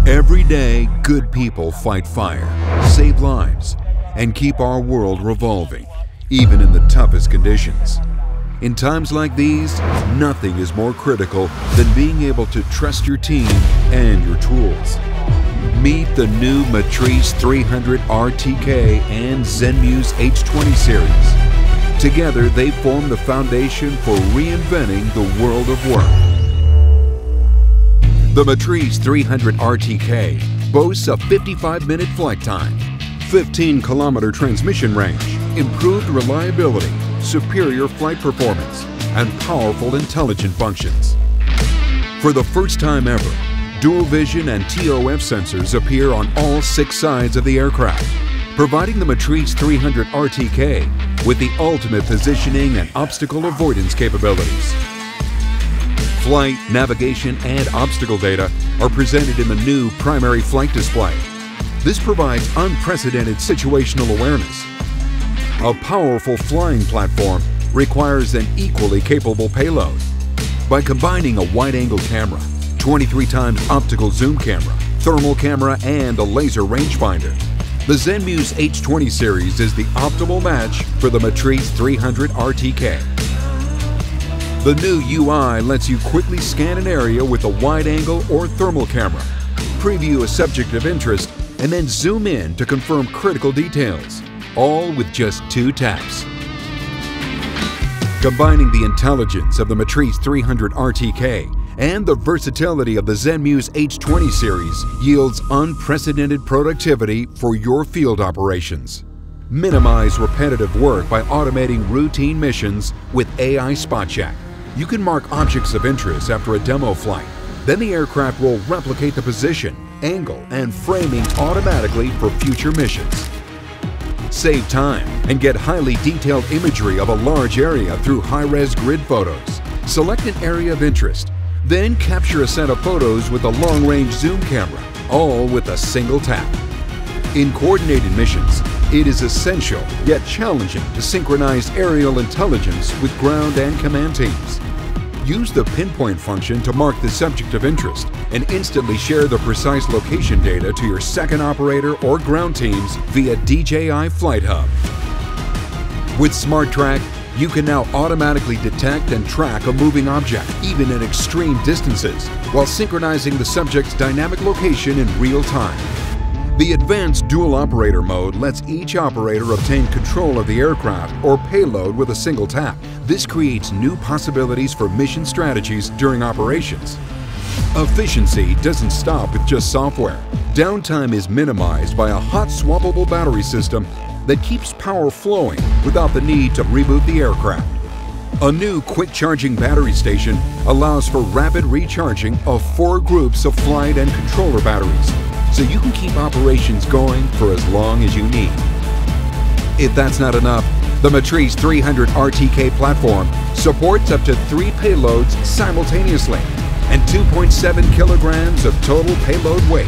Every day, good people fight fire, save lives, and keep our world revolving, even in the toughest conditions. In times like these, nothing is more critical than being able to trust your team and your tools. Meet the new Matrice 300 RTK and Zenmuse H20 Series. Together, they form the foundation for reinventing the world of work. The Matrice 300 RTK boasts a 55-minute flight time, 15-kilometer transmission range, improved reliability, superior flight performance, and powerful intelligent functions. For the first time ever, dual vision and TOF sensors appear on all 6 sides of the aircraft, providing the Matrice 300 RTK with the ultimate positioning and obstacle avoidance capabilities. Flight, navigation, and obstacle data are presented in the new primary flight display. This provides unprecedented situational awareness. A powerful flying platform requires an equally capable payload. By combining a wide-angle camera, 23 times optical zoom camera, thermal camera, and a laser rangefinder, the Zenmuse H20 Series is the optimal match for the Matrice 300 RTK. The new UI lets you quickly scan an area with a wide-angle or thermal camera, preview a subject of interest, and then zoom in to confirm critical details, all with just 2 taps. Combining the intelligence of the Matrice 300 RTK and the versatility of the Zenmuse H20 Series yields unprecedented productivity for your field operations. Minimize repetitive work by automating routine missions with AI Spot Check. You can mark objects of interest after a demo flight. Then the aircraft will replicate the position, angle, and framing automatically for future missions. Save time and get highly detailed imagery of a large area through high-res grid photos. Select an area of interest, then capture a set of photos with a long-range zoom camera, all with a single tap. In coordinated missions, it is essential yet challenging to synchronize aerial intelligence with ground and command teams. Use the pinpoint function to mark the subject of interest and instantly share the precise location data to your second operator or ground teams via DJI Flight Hub. With Smart Track, you can now automatically detect and track a moving object, even at extreme distances, while synchronizing the subject's dynamic location in real time. The advanced dual operator mode lets each operator obtain control of the aircraft or payload with a single tap. This creates new possibilities for mission strategies during operations. Efficiency doesn't stop with just software. Downtime is minimized by a hot-swappable battery system that keeps power flowing without the need to reboot the aircraft. A new quick-charging battery station allows for rapid recharging of 4 groups of flight and controller batteries, so you can keep operations going for as long as you need. If that's not enough, the Matrice 300 RTK platform supports up to 3 payloads simultaneously and 2.7 kilograms of total payload weight.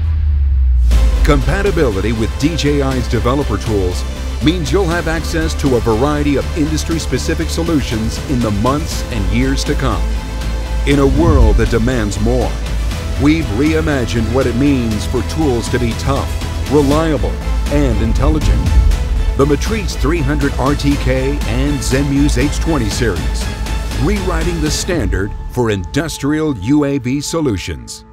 Compatibility with DJI's developer tools means you'll have access to a variety of industry-specific solutions in the months and years to come. In a world that demands more, we've reimagined what it means for tools to be tough, reliable, and intelligent. The Matrice 300 RTK and Zenmuse H20 Series, rewriting the standard for industrial UAV solutions.